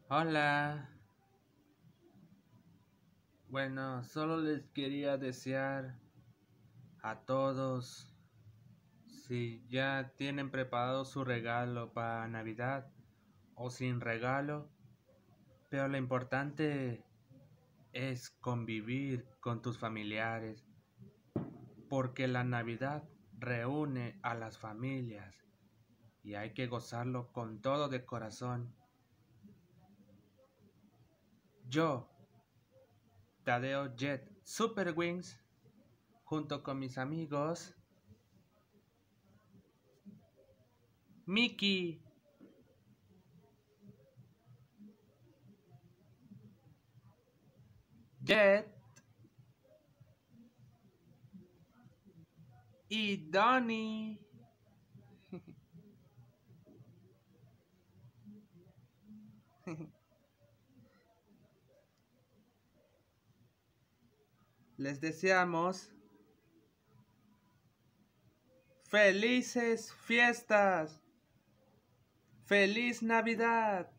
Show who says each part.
Speaker 1: Hola, bueno, solo les quería desear a todos si ya tienen preparado su regalo para Navidad o sin regalo, pero lo importante es convivir con tus familiares, porque la Navidad reúne a las familias y hay que gozarlo con todo de corazón. Yo, Tadeo Jet Super Wings, junto con mis amigos Mickey, Jet y Donnie. Les deseamos felices fiestas. ¡Feliz Navidad!